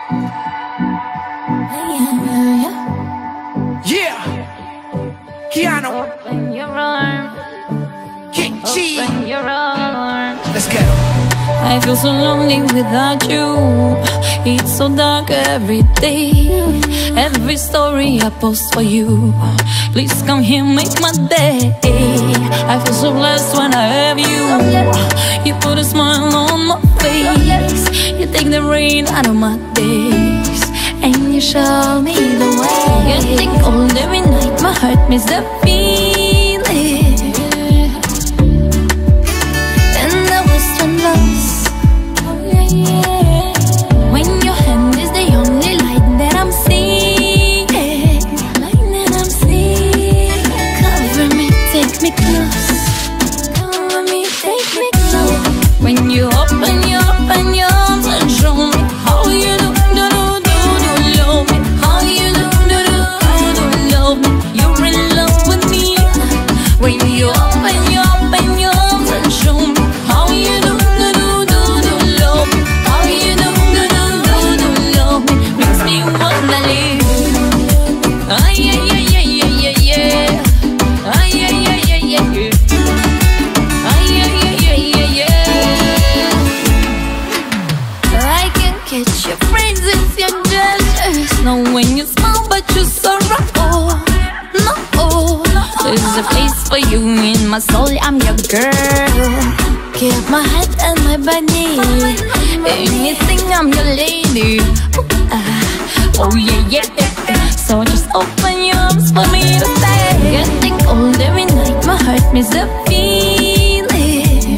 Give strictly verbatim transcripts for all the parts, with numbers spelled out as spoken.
Yeah, Keeana Open your arms, Kee. open your arms. Let's go. I feel so lonely without you. It's so dark every day. Every story I post for you. Please come here, make my day. I feel so blessed when I have you. You put a smile on my face. You take the rain out of my days, and you show me the way. Getting cold every night, my heart misses the feeling. And I was so lost. When your hand is the only light that I'm seeing, light that I'm seeing. Cover me, take me close. Cover me, take me close. When you open, you open your arms and show me how you do, do, do, do, do, love me. How you do, do, do, do, do, love me. You're in love with me. When you open, you open your arms and show me how you do, do, do, do, do, love me. How you do, do, do, do, do, love me. Makes me wanna live. Ay, ay, ay, ay, ay, ay, yeah. Ay, ay, ay, ay, ay, yeah. Ay, ay, ay, ay, ay, yeah. I can catch your phrases, your gestures. Know when you smile, but you're so rough. Oh, no, there's a place for you in my soul. I'm your girl. Give my head and my body. Anything, I'm your lady. Ooh, ah, oh yeah, yeah. So just open your arms for me to stay. Getting cold every night, my heart misses the feeling.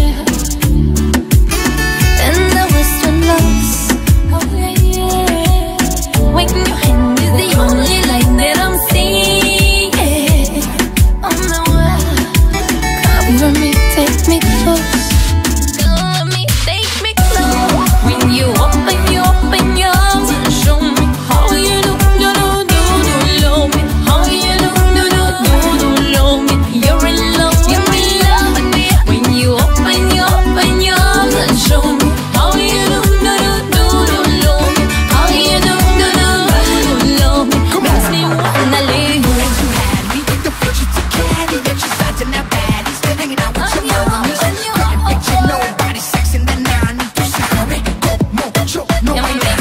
And I was so lost. Oh yeah, yeah. When your hand is the only light that I'm seeing. Oh no, cover me, take me close. Cover me, take me close. When you open, you open your arms and show me how you do, do, do, do, do, love me. How you do, do, do, do, do, love me. You're in love, you're in love with me. When you open, you open your arms and show me how you do, do, do, do, do, love me. How you do, do, do, do, do, love me. Makes me wanna live. You had me with the picture to carry. That you signed to now bad. Still hanging out with your homies. Couldn't picture nobody sexing the nine. You sorry. Go, mo, choke, no, Yeah, way. we make